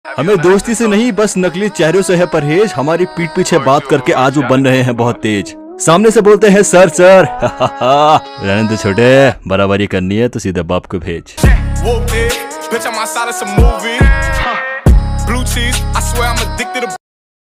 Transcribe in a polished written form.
हमें दोस्ती से नहीं बस नकली चेहरों से है परहेज। हमारी पीठ पीछे बात करके आज वो बन रहे हैं बहुत तेज। सामने से बोलते हैं सर सर रहने दो छोटे, बराबरी करनी है तो सीधे बाप को भेज।